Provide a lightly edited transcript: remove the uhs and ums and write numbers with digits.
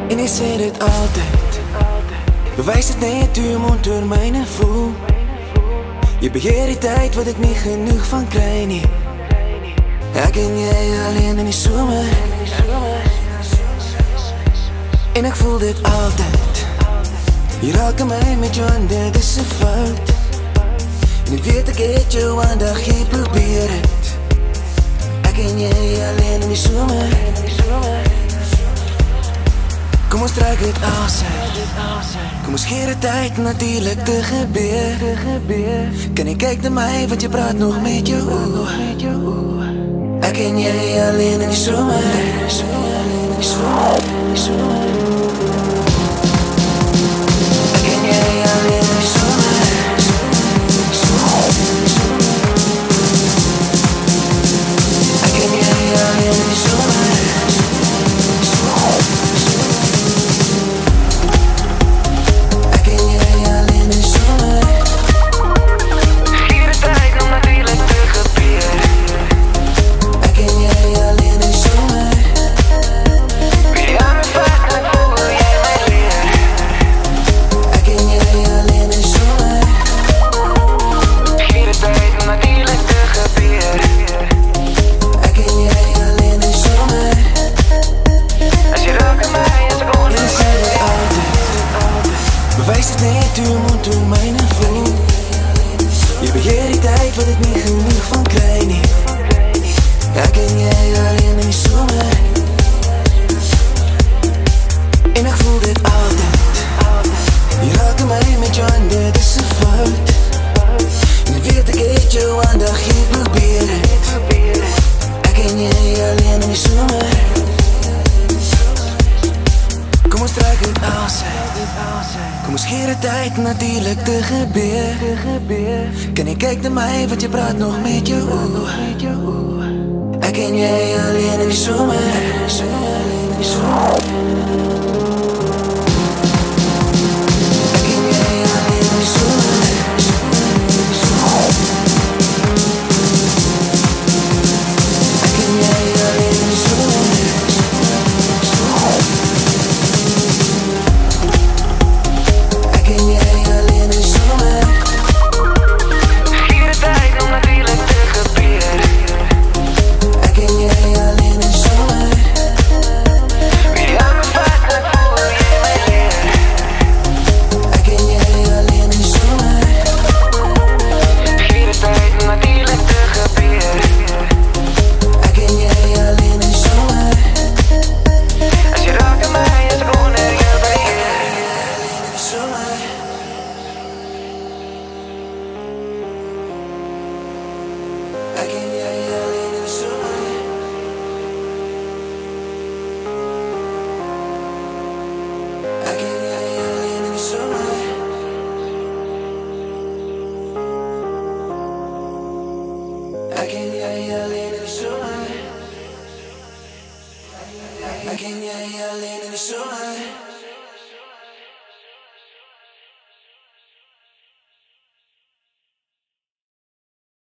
En jy sê dit altyd, bewys dit net hoe jy mond oor myne voel. Jy beheer die tyd wat ek nie genoeg van kry nie. Ek en jy alleen in die somer, en ek voel dit altyd. Jy raak my met jou hande, dis 'n fout. En ek weet ek het jou aandag, jy probeer het. Ek en jy alleen in die somer. Kom ons trek dit alsyd. Kom ons gee die tyd natuurlijk te gebeur. Kan jy kyk na my, want jy praat nog met jou oë. Ek en jy alleen in die somer. Ek en jy alleen in die somer. Ek en jy alleen in die somer. Bewys dit net hoe jy mond oor myne voel. Jy beheer die tyd wat ek nie genoeg van kry nie. Ek en jy alleen in die somer. En ek voel dit altyd. Jy raak my met jou hande, dis 'n fout. En ek weet ek het jou aandag, jy probeer het. Ek en jy alleen in die somer. Kom ons trek dit alsyd. Kom ons gee die tyd natuurlijk te gebeur. Kan jy kyk na my, want jy praat nog met jou oë. Ek en jy alleen in die somer. Ek en jy alleen in die somer. Ek en jy alleen in die somer. Ek en jy alleen in die somer. Ek en jy alleen in die somer.